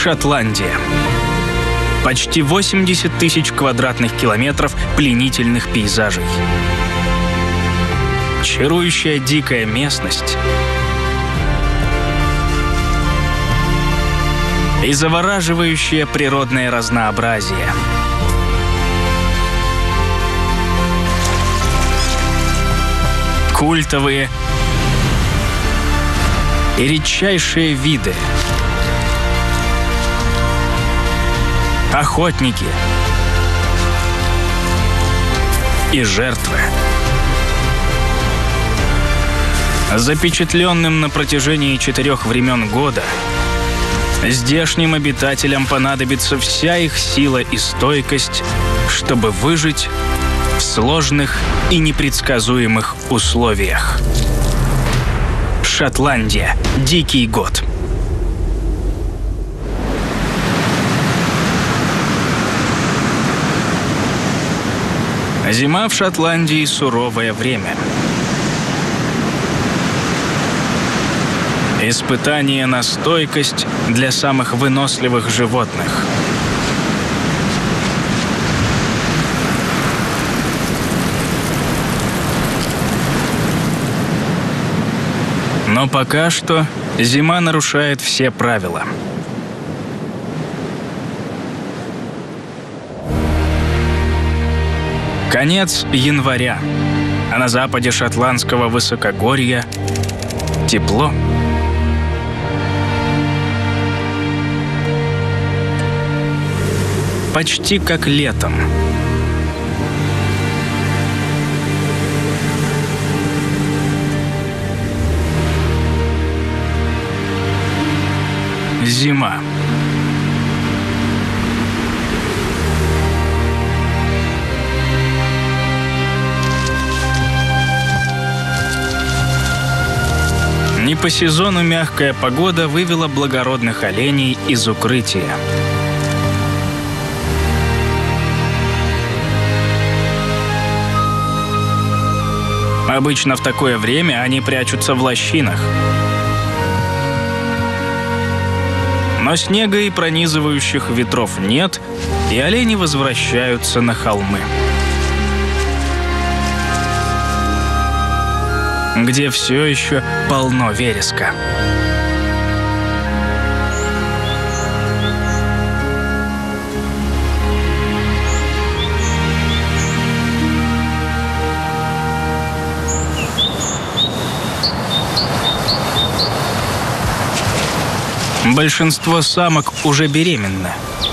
Шотландия. Почти 80 тысяч квадратных километров пленительных пейзажей. Чарующая дикая местность и завораживающее природное разнообразие. Культовые и редчайшие виды. Охотники и жертвы. Запечатленным на протяжении 4 времен года, здешним обитателям понадобится вся их сила и стойкость, чтобы выжить в сложных и непредсказуемых условиях. Шотландия. Дикий год. Зима в Шотландии — суровое время. Испытание на стойкость для самых выносливых животных. Но пока что зима нарушает все правила. Конец января, а на западе шотландского высокогорья тепло. Почти как летом. Зима. Не по сезону мягкая погода вывела благородных оленей из укрытия. Обычно в такое время они прячутся в лощинах. Но снега и пронизывающих ветров нет, и олени возвращаются на холмы, где все еще полно вереска. Большинство самок уже беременны.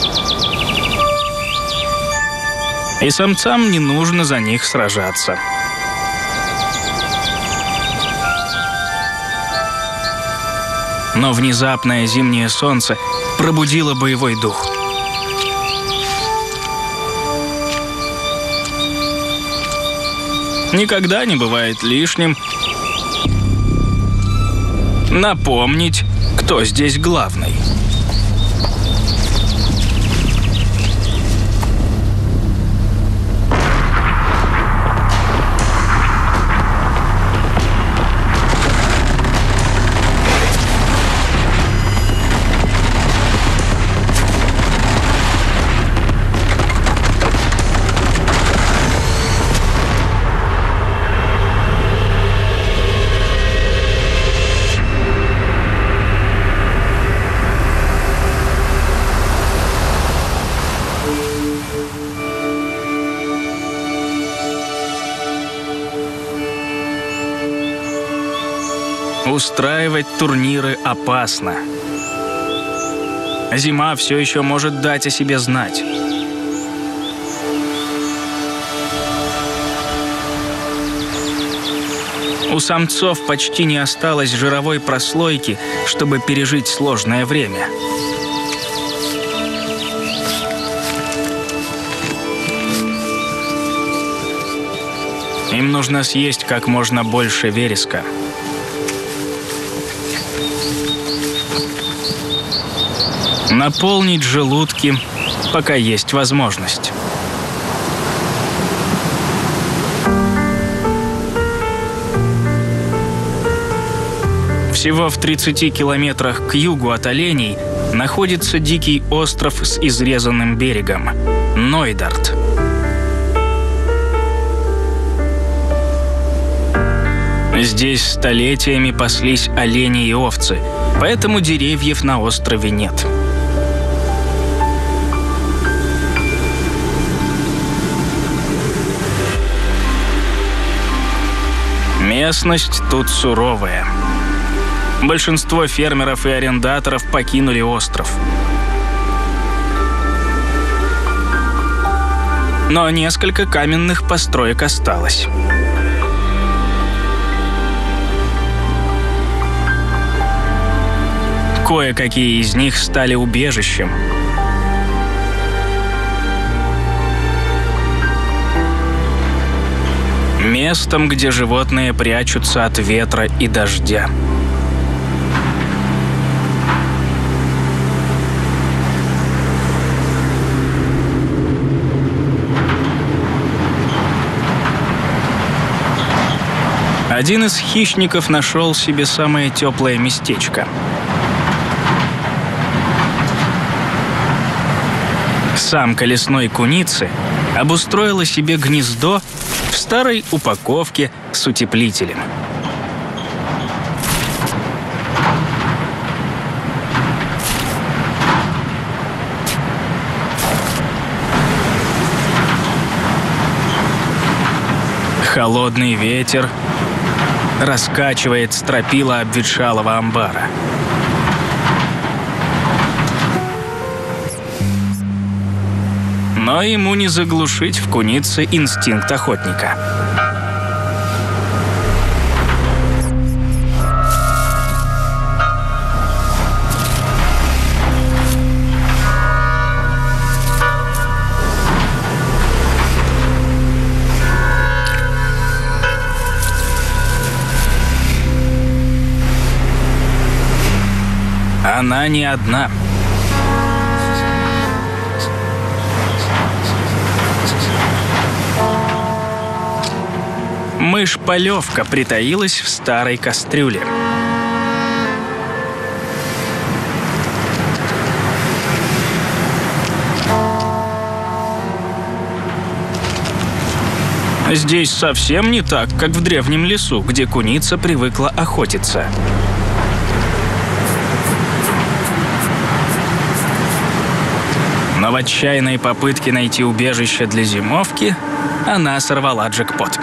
И самцам не нужно за них сражаться. Но внезапное зимнее солнце пробудило боевой дух. Никогда не бывает лишним напомнить, кто здесь главный. Устраивать турниры опасно. Зима все еще может дать о себе знать. У самцов почти не осталось жировой прослойки, чтобы пережить сложное время. Им нужно съесть как можно больше вереска. Наполнить желудки, пока есть возможность. Всего в 30 километрах к югу от оленей находится дикий остров с изрезанным берегом – Нойдарт. Здесь столетиями паслись олени и овцы, поэтому деревьев на острове нет. Местность тут суровая. Большинство фермеров и арендаторов покинули остров. Но несколько каменных построек осталось. Кое-какие из них стали убежищем. Местом, где животные прячутся от ветра и дождя. Один из хищников нашел себе самое теплое местечко. Самка лесной куницы обустроила себе гнездо в старой упаковке с утеплителем. Холодный ветер раскачивает стропила обветшалого амбара. Но ему не заглушить в кунице инстинкт охотника. Она не одна. Мышь-полевка притаилась в старой кастрюле. Здесь совсем не так, как в древнем лесу, где куница привыкла охотиться. Но в отчаянной попытке найти убежище для зимовки она сорвала джекпот.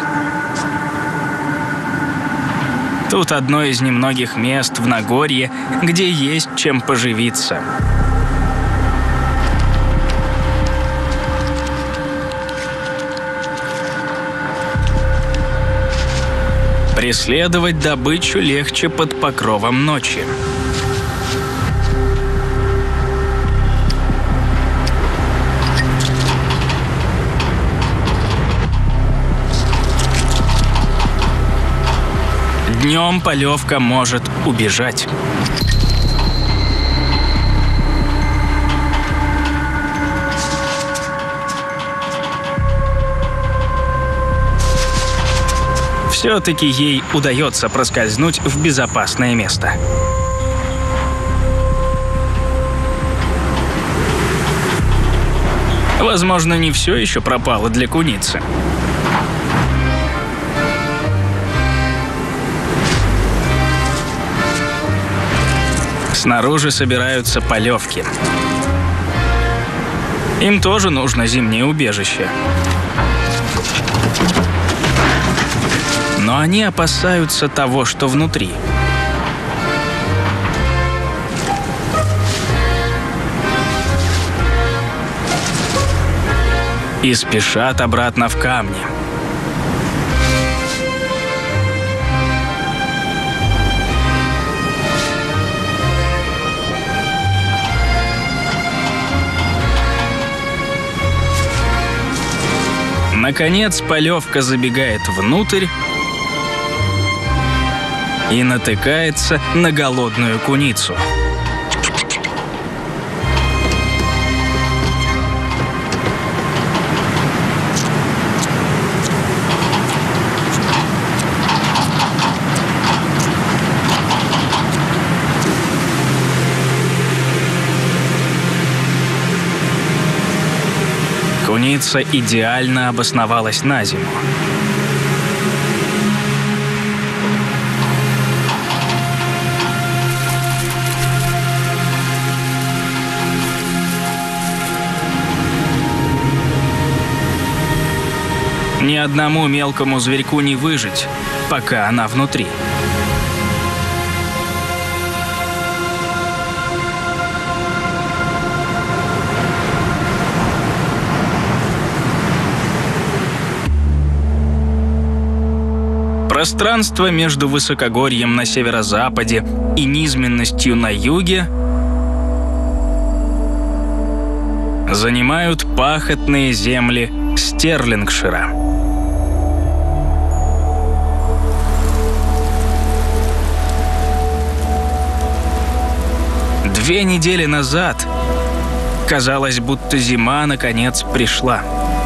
Тут одно из немногих мест в Нагорье, где есть чем поживиться. Преследовать добычу легче под покровом ночи. Днем полевка может убежать. Все-таки ей удается проскользнуть в безопасное место. Возможно, не все еще пропало для куницы. Снаружи собираются полевки. Им тоже нужно зимнее убежище. Но они опасаются того, что внутри. И спешат обратно в камни. Наконец, полевка забегает внутрь и натыкается на голодную куницу. Куница идеально обосновалась на зиму. Ни одному мелкому зверьку не выжить, пока она внутри. Пространство между высокогорьем на северо-западе и низменностью на юге занимают пахотные земли Стерлингшира. Две недели назад казалось, будто зима наконец пришла.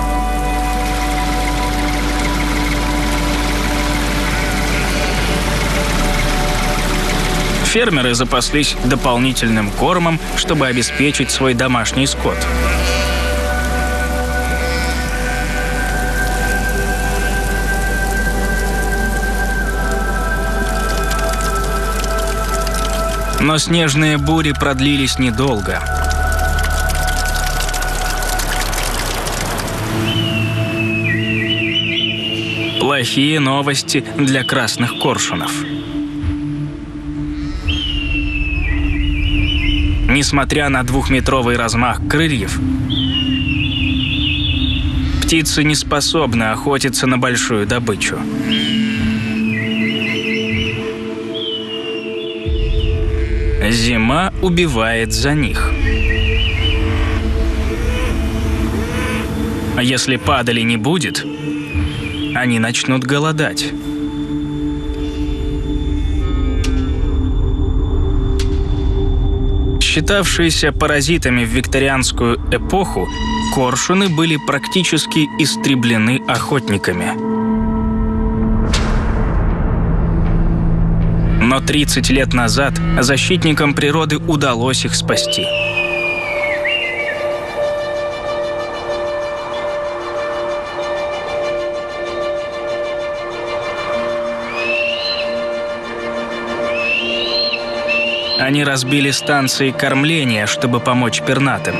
Фермеры запаслись дополнительным кормом, чтобы обеспечить свой домашний скот. Но снежные бури продлились недолго. Плохие новости для красных коршунов. Несмотря на 2-метровый размах крыльев, птицы не способны охотиться на большую добычу. Зима убивает за них. А если падали не будет, они начнут голодать. Считавшиеся паразитами в викторианскую эпоху, коршуны были практически истреблены охотниками. Но 30 лет назад защитникам природы удалось их спасти. Они разбили станции кормления, чтобы помочь пернатым.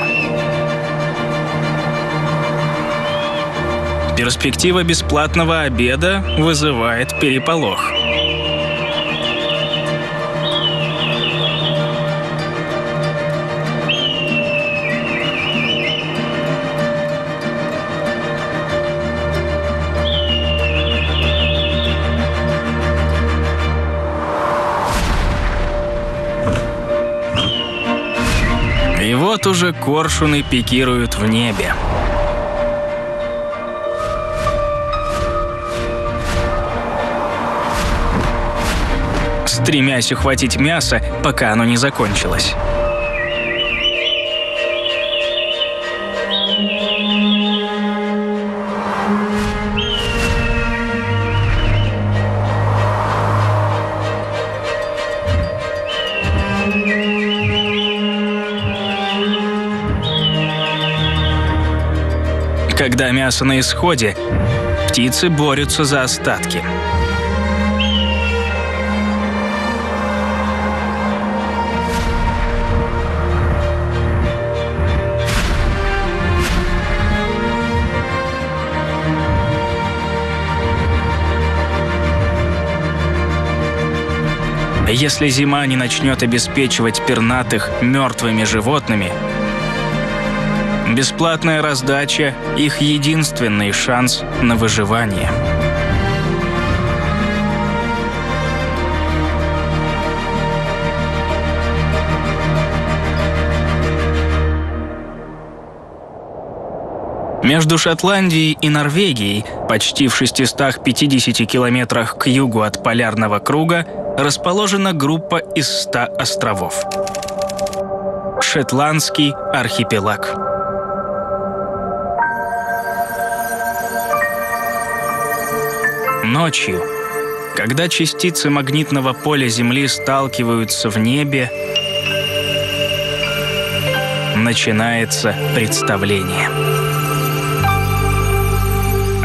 Перспектива бесплатного обеда вызывает переполох. И вот уже коршуны пикируют в небе. Стремясь ухватить мясо, пока оно не закончилось. Когда мясо на исходе, птицы борются за остатки. Если зима не начнет обеспечивать пернатых мертвыми животными, бесплатная раздача – их единственный шанс на выживание. Между Шотландией и Норвегией, почти в 650 километрах к югу от полярного круга, расположена группа из 100 островов. Шетландский архипелаг. Ночью, когда частицы магнитного поля Земли сталкиваются в небе, начинается представление.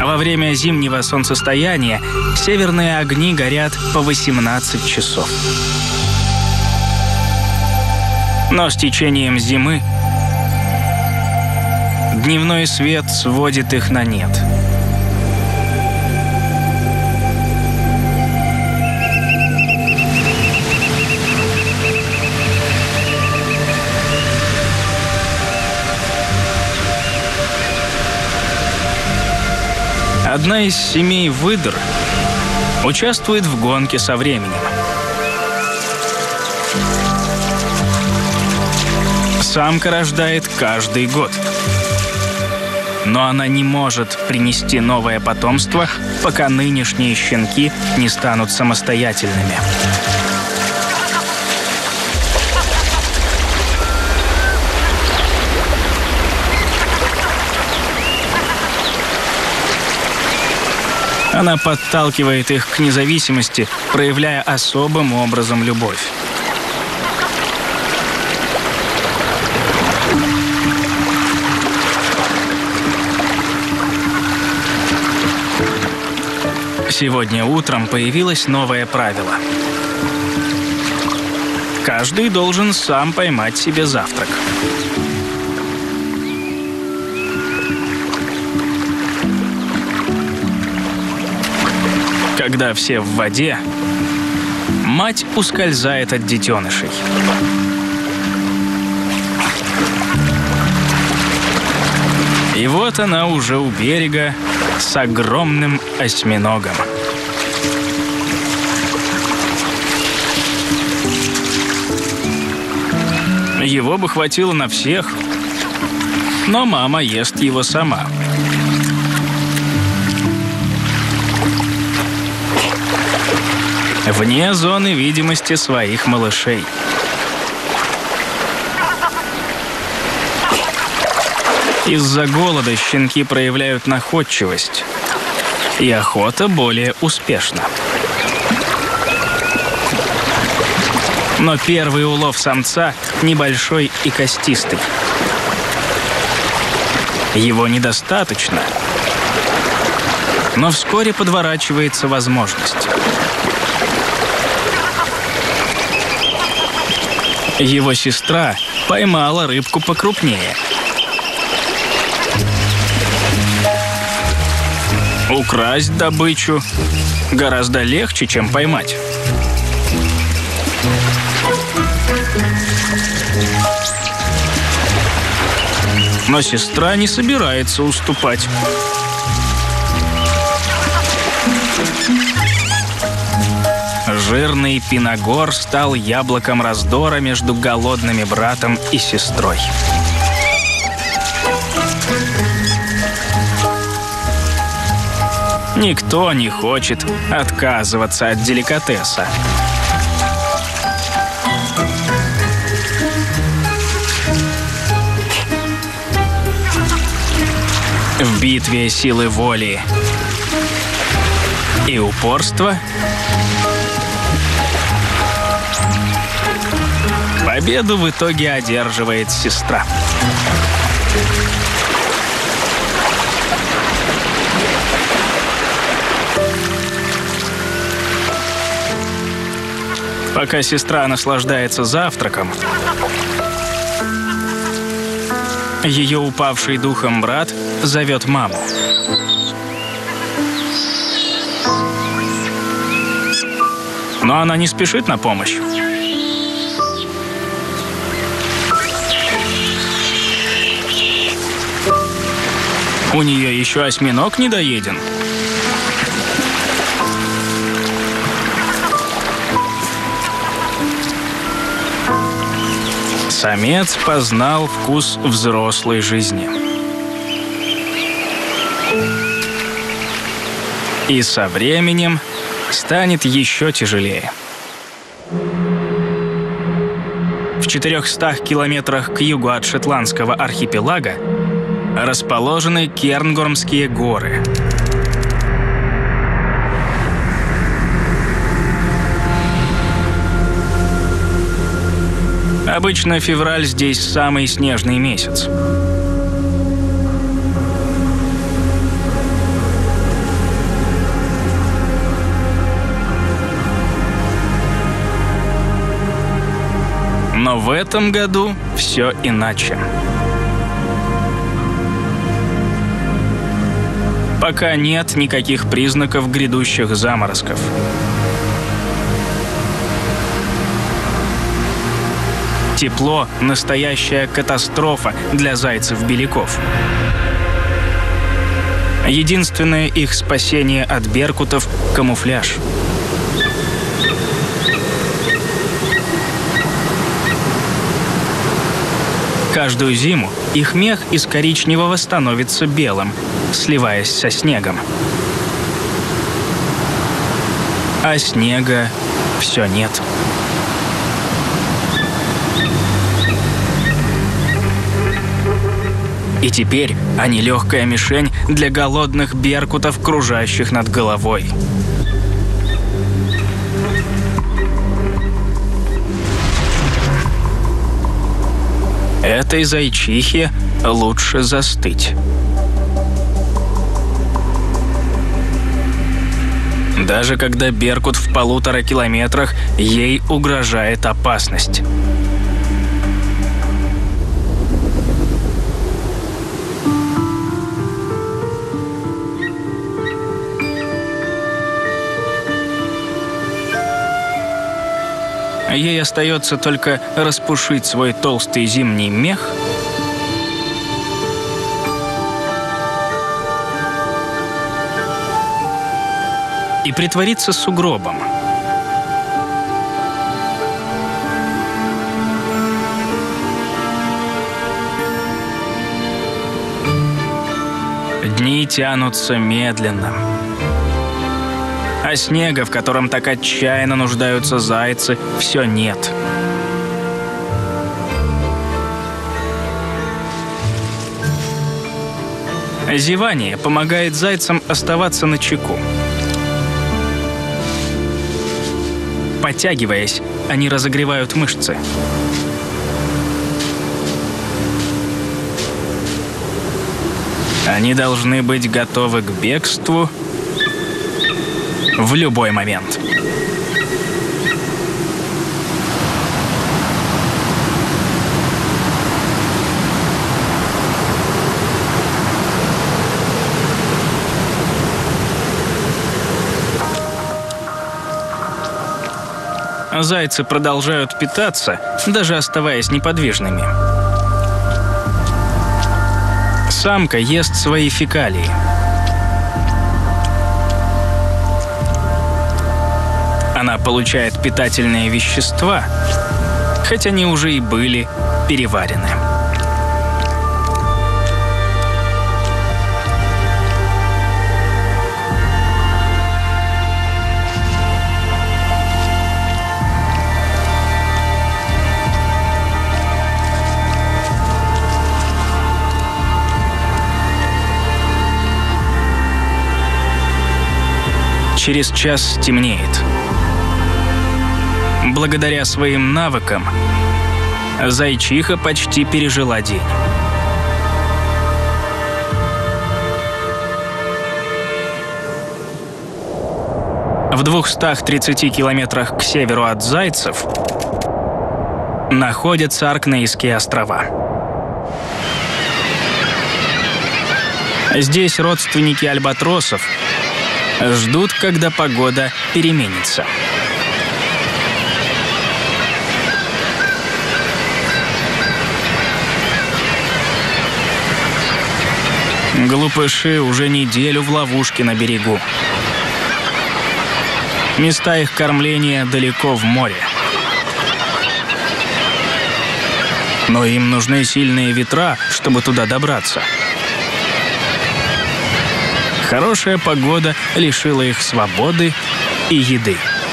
А во время зимнего солнцестояния северные огни горят по 18 часов. Но с течением зимы дневной свет сводит их на нет. Одна из семей выдр участвует в гонке со временем. Самка рождает каждый год. Но она не может принести новое потомство, пока нынешние щенки не станут самостоятельными. Она подталкивает их к независимости, проявляя особым образом любовь. Сегодня утром появилось новое правило. Каждый должен сам поймать себе завтрак. Когда все в воде, мать ускользает от детенышей. И вот она уже у берега с огромным осьминогом. Его бы хватило на всех, но мама ест его сама. Вне зоны видимости своих малышей. Из-за голода щенки проявляют находчивость, и охота более успешна. Но первый улов самца небольшой и костистый. Его недостаточно, но вскоре подворачивается возможность. Его сестра поймала рыбку покрупнее. Украсть добычу гораздо легче, чем поймать. Но сестра не собирается уступать. Жирный пиногор стал яблоком раздора между голодными братом и сестрой. Никто не хочет отказываться от деликатеса. В битве силы воли и упорства победу в итоге одерживает сестра. Пока сестра наслаждается завтраком, ее упавший духом брат зовет маму. Но она не спешит на помощь. У нее еще осьминог недоеден. Самец познал вкус взрослой жизни. И со временем станет еще тяжелее. В 400 километрах к югу от Шетландского архипелага расположены Кернгормские горы. Обычно февраль здесь самый снежный месяц. Но в этом году все иначе. Пока нет никаких признаков грядущих заморозков. Тепло – настоящая катастрофа для зайцев-беляков. Единственное их спасение от беркутов – камуфляж. Каждую зиму их мех из коричневого становится белым, сливаясь со снегом. А снега все нет. И теперь они легкая мишень для голодных беркутов, кружащих над головой. Этой зайчихе лучше застыть. Даже когда беркут в 1,5 километрах, ей угрожает опасность. Ей остается только распушить свой толстый зимний мех и притвориться сугробом. Дни тянутся медленно. А снега, в котором так отчаянно нуждаются зайцы, все нет. Зевание помогает зайцам оставаться начеку. Подтягиваясь, они разогревают мышцы. Они должны быть готовы к бегству в любой момент. Зайцы продолжают питаться, даже оставаясь неподвижными. Самка ест свои фекалии. Она получает питательные вещества, хоть они уже и были переварены. Через час стемнеет. Благодаря своим навыкам зайчиха почти пережила день. В 230 километрах к северу от Зайцев находятся Оркнейские острова. Здесь родственники альбатросов ждут, когда погода переменится. Глупыши уже неделю в ловушке на берегу. Места их кормления далеко в море. Но им нужны сильные ветра, чтобы туда добраться. Хорошая погода лишила их свободы и еды.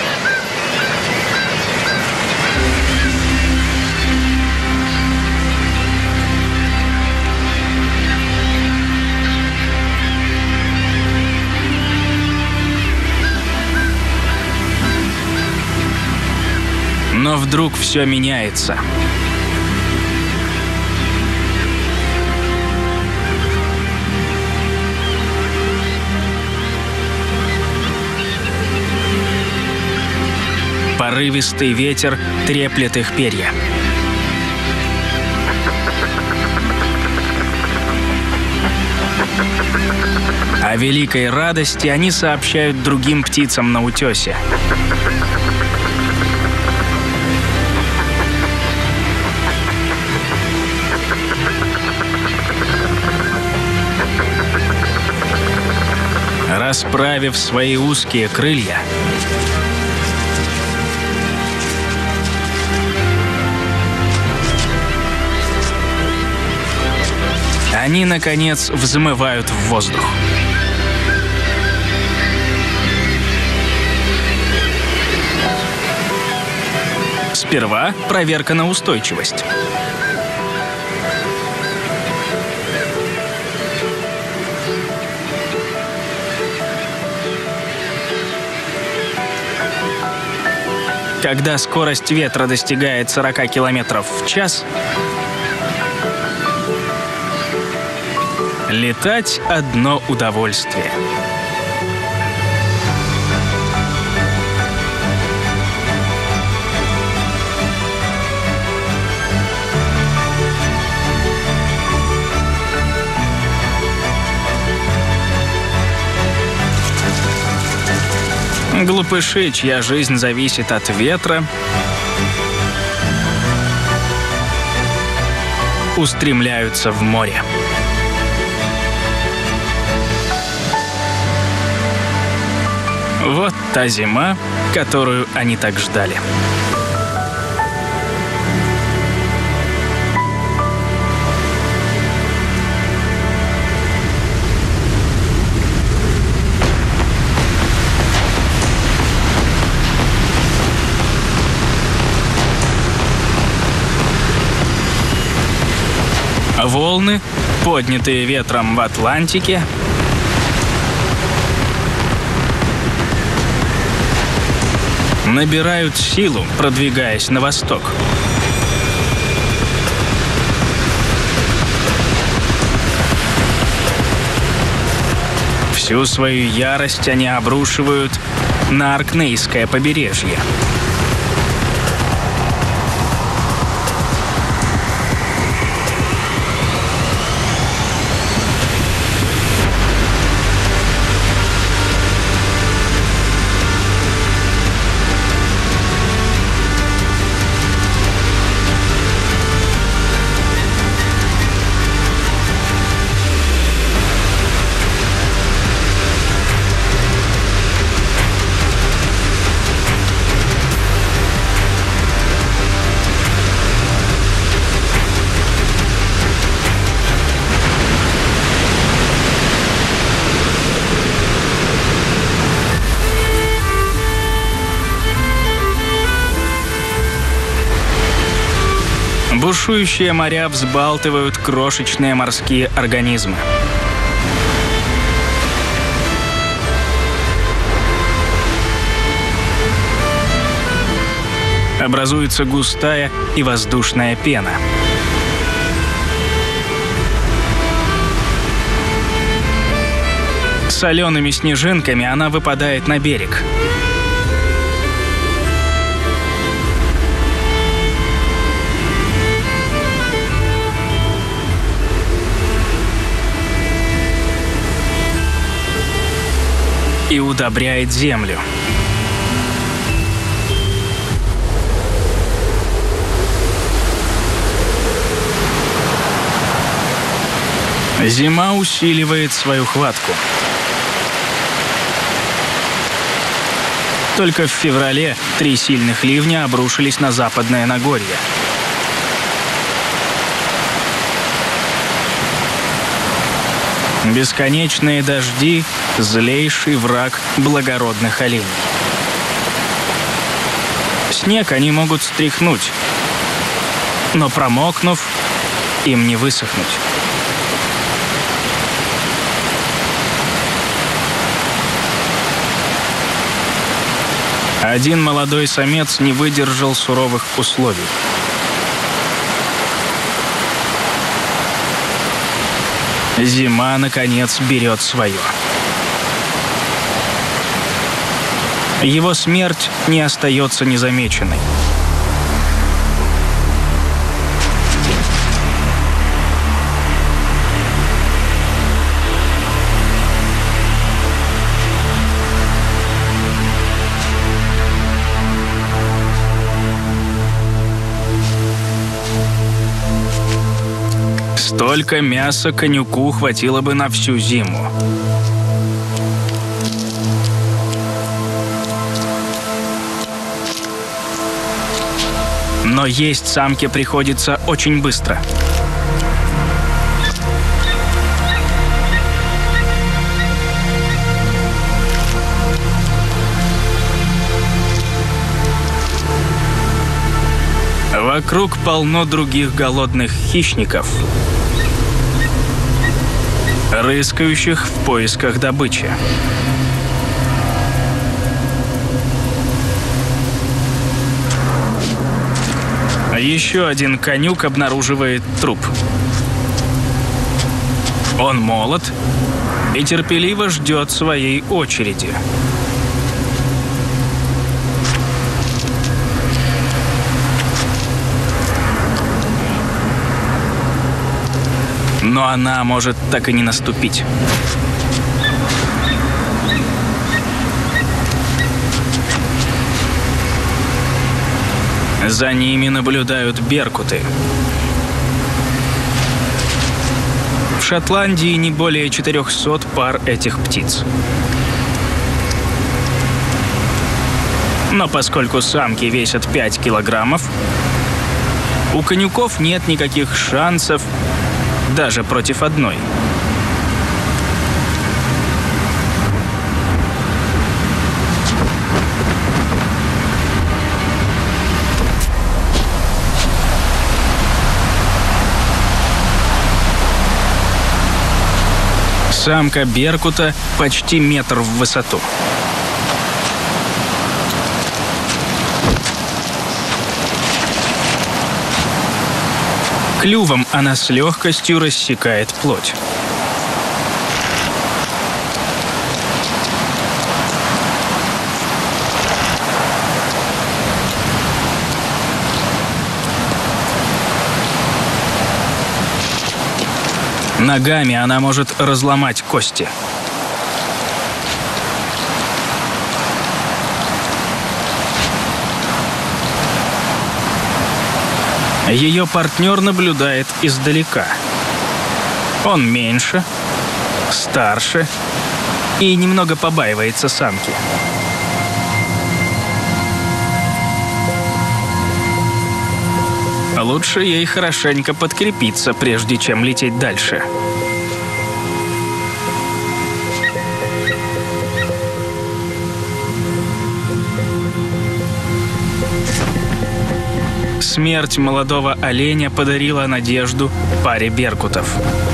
Но вдруг все меняется. Порывистый ветер треплет их перья. О великой радости они сообщают другим птицам на утесе. Расправив свои узкие крылья, они, наконец, взмывают в воздух. Сперва проверка на устойчивость. Когда скорость ветра достигает 40 км в час, летать одно удовольствие. Глупыши, чья жизнь зависит от ветра, устремляются в море. Вот та зима, которую они так ждали. Волны, поднятые ветром в Атлантике, набирают силу, продвигаясь на восток. Всю свою ярость они обрушивают на Оркнейское побережье. Бушующие моря взбалтывают крошечные морские организмы. Образуется густая и воздушная пена. Солеными снежинками она выпадает на берег. И удобряет землю. Зима усиливает свою хватку. Только в феврале 3 сильных ливня обрушились на Западное Нагорье. Бесконечные дожди — злейший враг благородных оленей. Снег они могут стряхнуть, но промокнув, им не высохнуть. Один молодой самец не выдержал суровых условий. Зима, наконец, берет свое. Его смерть не остается незамеченной. Только мяса конюку хватило бы на всю зиму. Но есть самке приходится очень быстро. Вокруг полно других голодных хищников, рыскающих в поисках добычи. Еще один конюк обнаруживает труп. Он молод и терпеливо ждет своей очереди. Но она может так и не наступить. За ними наблюдают беркуты. В Шотландии не более 400 пар этих птиц. Но поскольку самки весят 5 килограммов, у конюков нет никаких шансов даже против одной. Самка беркута почти метр в высоту. Клювом она с легкостью рассекает плоть. Ногами она может разломать кости. Ее партнер наблюдает издалека. Он меньше, старше и немного побаивается самки. Лучше ей хорошенько подкрепиться, прежде чем лететь дальше. Смерть молодого оленя подарила надежду паре беркутов.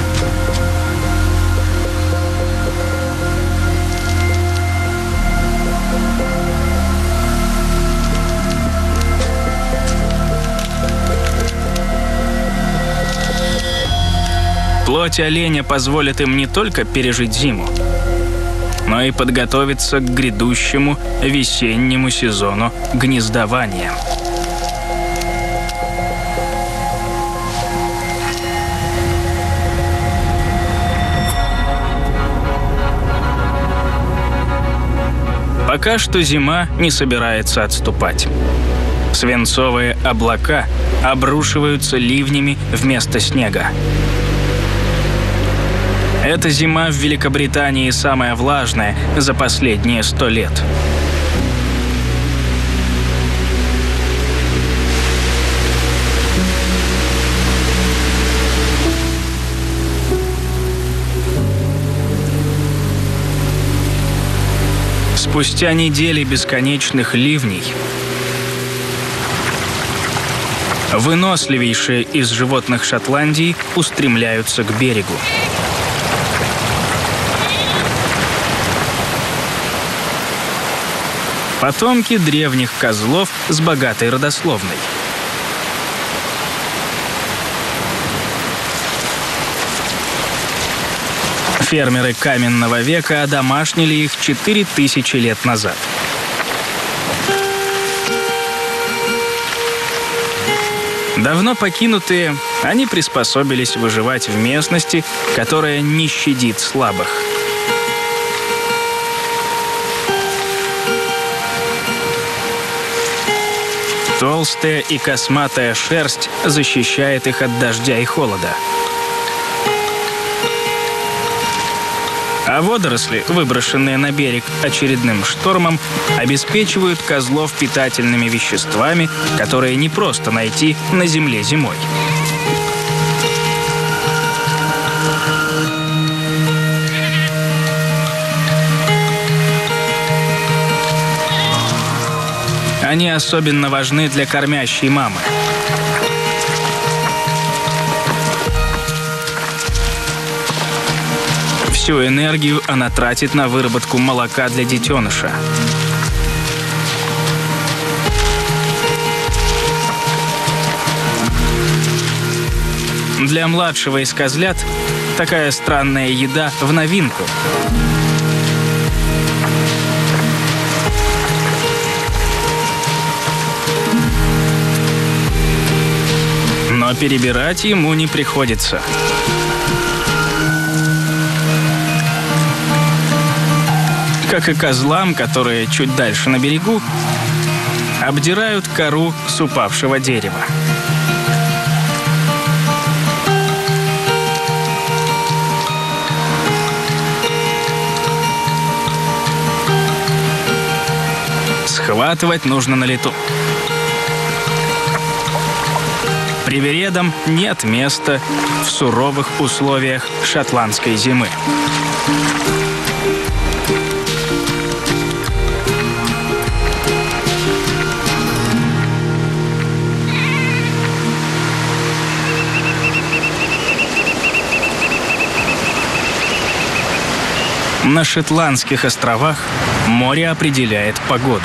Плоть оленя позволит им не только пережить зиму, но и подготовиться к грядущему весеннему сезону гнездования. Пока что зима не собирается отступать. Свинцовые облака обрушиваются ливнями вместо снега. Эта зима в Великобритании самая влажная за последние 100 лет. Спустя недели бесконечных ливней выносливейшие из животных Шотландии устремляются к берегу. Потомки древних козлов с богатой родословной. Фермеры каменного века одомашнили их 4000 лет назад. Давно покинутые, они приспособились выживать в местности, которая не щадит слабых. Толстая и косматая шерсть защищает их от дождя и холода. А водоросли, выброшенные на берег очередным штормом, обеспечивают козлов питательными веществами, которые не просто найти на земле зимой. Они особенно важны для кормящей мамы. Всю энергию она тратит на выработку молока для детеныша. Для младшего из козлят такая странная еда в новинку. Но перебирать ему не приходится. Как и козлам, которые чуть дальше на берегу обдирают кору с упавшего дерева. Схватывать нужно на лету. Привередам нет места в суровых условиях шотландской зимы. На Шетландских островах море определяет погоду.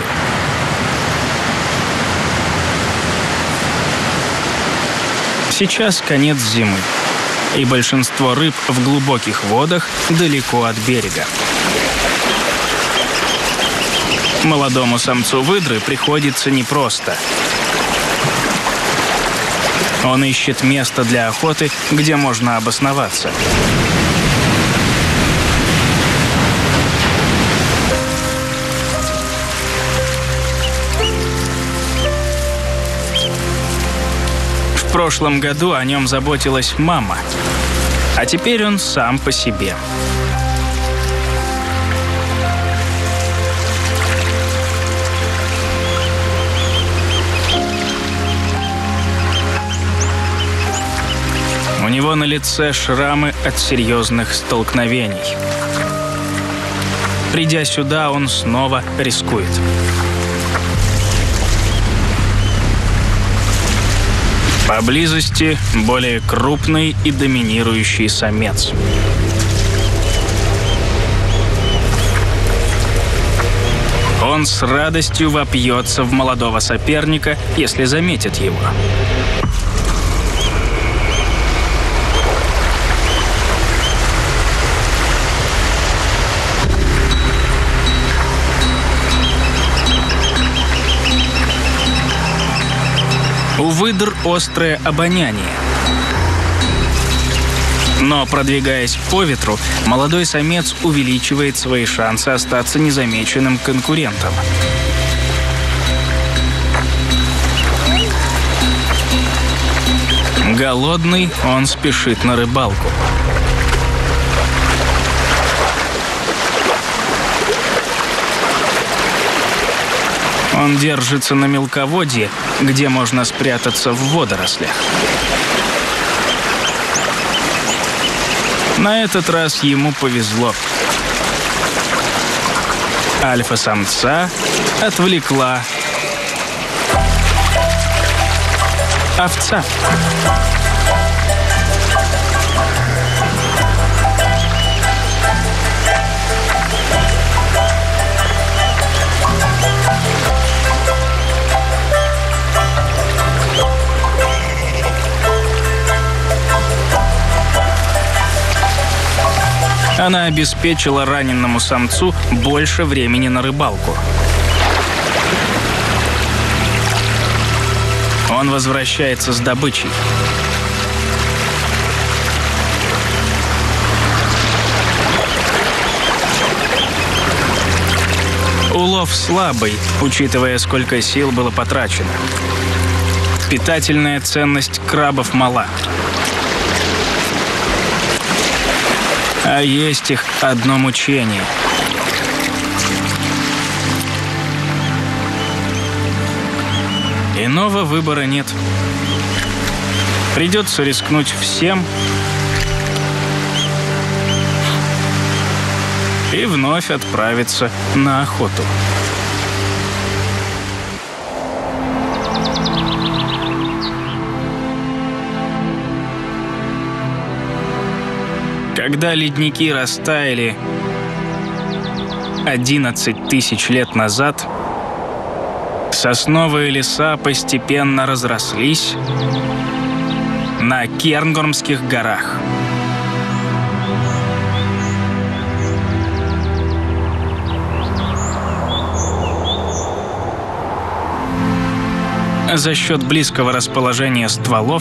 Сейчас конец зимы, и большинство рыб в глубоких водах далеко от берега. Молодому самцу выдры приходится непросто. Он ищет место для охоты, где можно обосноваться. В прошлом году о нем заботилась мама, а теперь он сам по себе. У него на лице шрамы от серьезных столкновений. Придя сюда, он снова рискует. Поблизости более крупный и доминирующий самец. Он с радостью вопьется в молодого соперника, если заметит его. У выдр острое обоняние. Но, продвигаясь по ветру, молодой самец увеличивает свои шансы остаться незамеченным конкурентом. Голодный, он спешит на рыбалку. Он держится на мелководье, где можно спрятаться в водорослях. На этот раз ему повезло. Альфа-самца отвлекла овца. Она обеспечила раненному самцу больше времени на рыбалку. Он возвращается с добычей. Улов слабый, учитывая, сколько сил было потрачено. Питательная ценность крабов мала. А есть их одно мучение. Иного выбора нет. Придется рискнуть всем и вновь отправиться на охоту. Когда ледники растаяли 11 тысяч лет назад, сосновые леса постепенно разрослись на Кернгормских горах. За счет близкого расположения стволов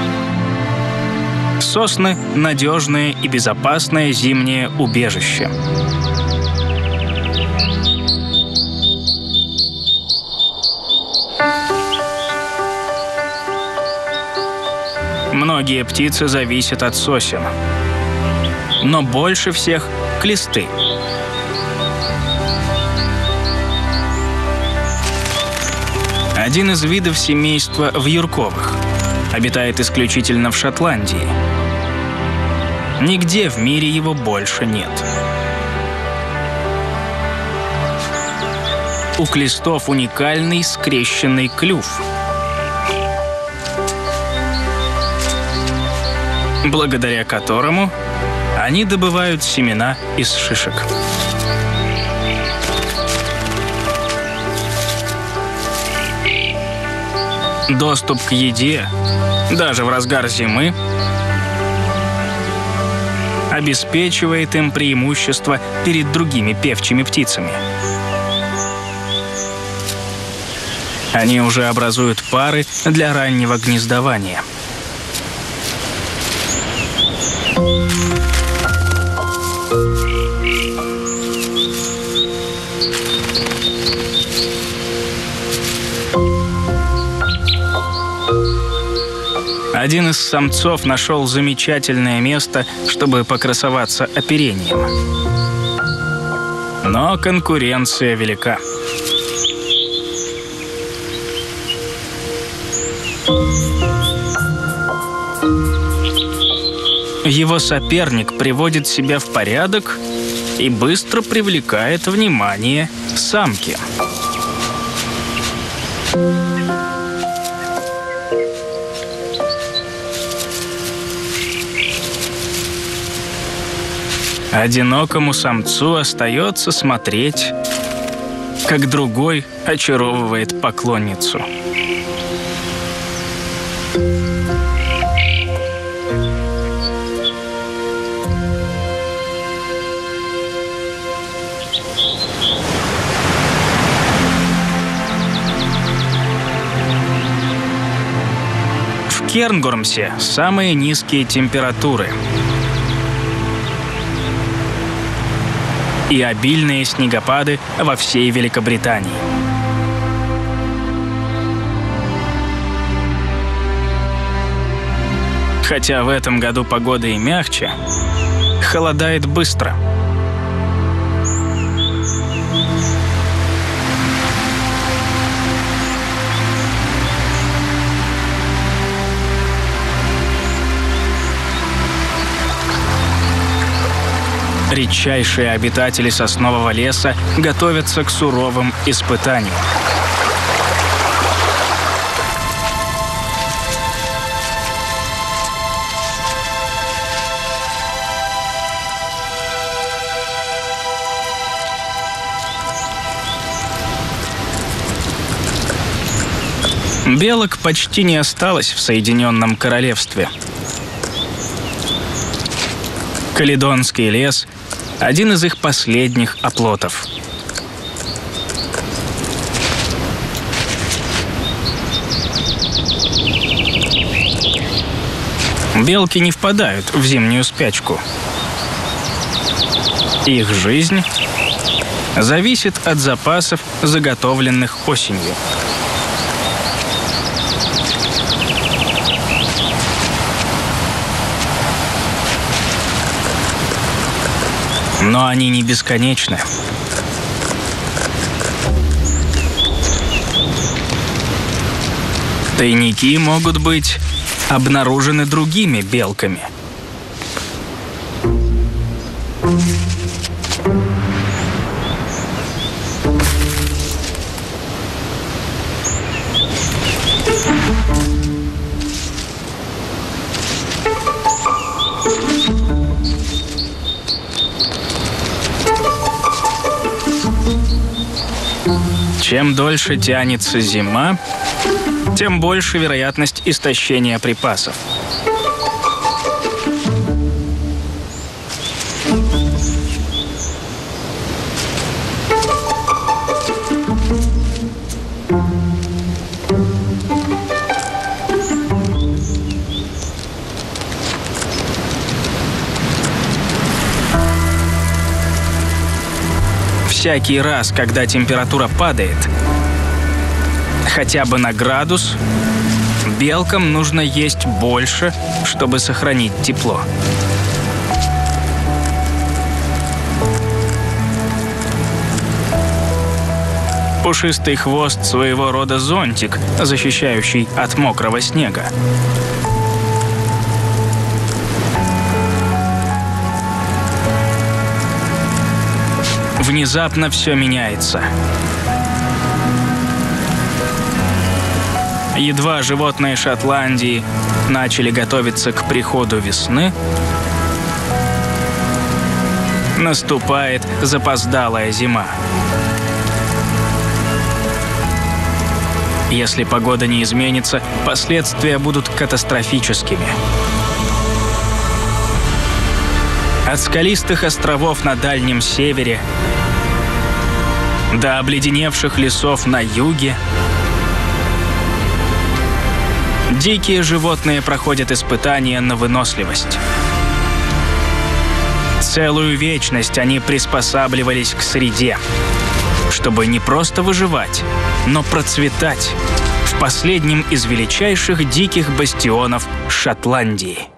сосны — надежное и безопасное зимнее убежище. Многие птицы зависят от сосен, но больше всех — клесты. Один из видов семейства вьюрковых обитает исключительно в Шотландии. Нигде в мире его больше нет. У клестов уникальный скрещенный клюв, благодаря которому они добывают семена из шишек. Доступ к еде, даже в разгар зимы, обеспечивает им преимущество перед другими певчими птицами. Они уже образуют пары для раннего гнездования. Один из самцов нашел замечательное место, чтобы покрасоваться оперением. Но конкуренция велика. Его соперник приводит себя в порядок и быстро привлекает внимание самки. Одинокому самцу остается смотреть, как другой очаровывает поклонницу. В Кернгормсе самые низкие температуры и обильные снегопады во всей Великобритании. Хотя в этом году погода и мягче, холодает быстро. Редчайшие обитатели соснового леса готовятся к суровым испытаниям. Белок почти не осталось в Соединенном Королевстве. Каледонский лес — один из их последних оплотов. Белки не впадают в зимнюю спячку. Их жизнь зависит от запасов, заготовленных осенью. Но они не бесконечны. Тайники могут быть обнаружены другими белками. Чем дольше тянется зима, тем больше вероятность истощения припасов. Всякий раз, когда температура падает, хотя бы на градус, белкам нужно есть больше, чтобы сохранить тепло. Пушистый хвост — своего рода зонтик, защищающий от мокрого снега. Внезапно все меняется. Едва животные Шотландии начали готовиться к приходу весны, наступает запоздалая зима. Если погода не изменится, последствия будут катастрофическими. От скалистых островов на Дальнем Севере до обледеневших лесов на юге дикие животные проходят испытания на выносливость. Целую вечность они приспосабливались к среде, чтобы не просто выживать, но процветать в последнем из величайших диких бастионов Шотландии.